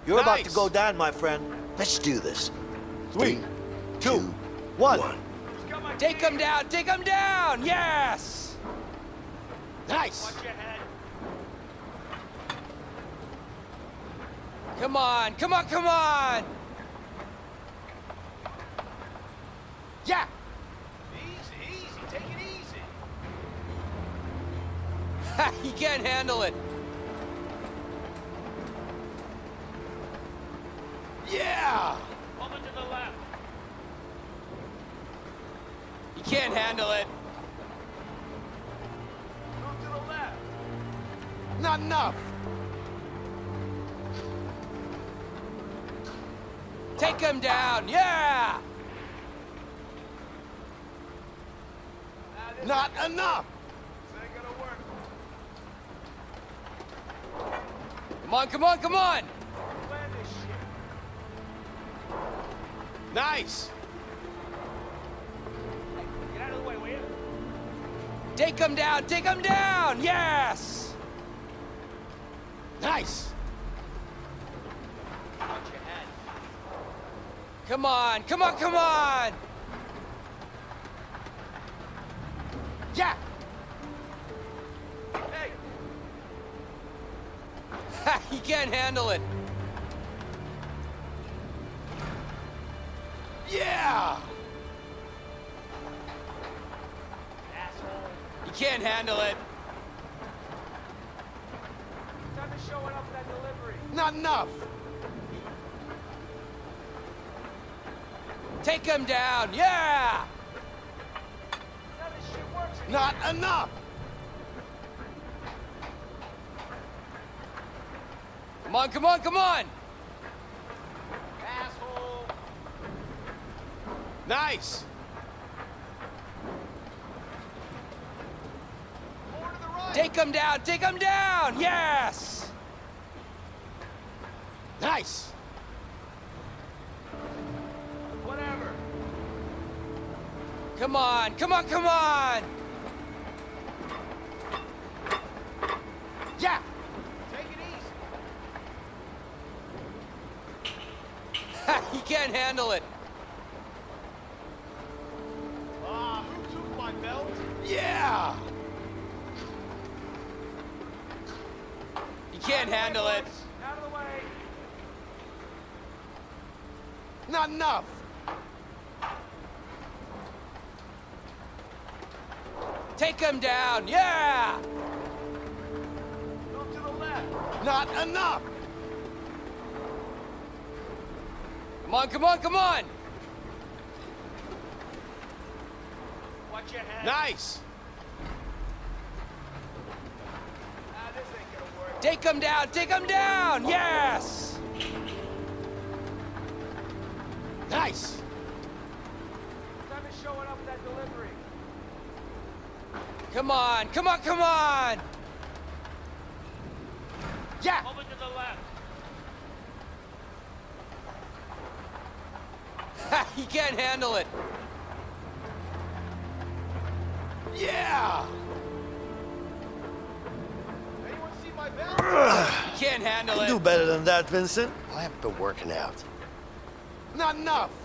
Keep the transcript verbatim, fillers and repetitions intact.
You're Nice. about to go down, my friend. Let's do this. Three, two, one. Take him down, take him down! Yes! Nice. Watch your head. Come on, come on, come on! Yeah! Easy, easy. Take it easy. He can't handle it. Yeah. Over to the left. He can't handle it. Move to the left. Not enough. Take him down, yeah! Now this Not enough. ain't gonna work. Come on, come on, come on! Plan this shit. Nice. Hey, get out of the way, will you? Take him down, take him down! Yes! Nice. Watch your head. Come on, come on, come on! Yeah. Hey, He can't handle it. Yeah. asshole. He can't handle it. Time to show it up for that delivery. Not enough. Take him down, yeah! Now this shit works. Not enough. Come on, come on, come on! Asshole. Nice. More to the right. Take him down, take him down! Yes! Nice. Whatever. Come on, come on, come on! Yeah. Take it easy. He can't handle it. Ah, who took my belt? Yeah. He can't handle it. Out of the way. Not enough. Take him down, yeah! Move to the left. Not enough. Come on, come on, come on! Watch your head. Nice. Ah, this ain't gonna work. Take him down, take him down! Yes! Nice. Time to show it up for that delivery. Come on, come on, come on! Yeah. Over to the left. He can't handle it. Yeah. Anyone see my belt? He can't handle Do it. better than that, Vincent. I haven't been working out. Not enough.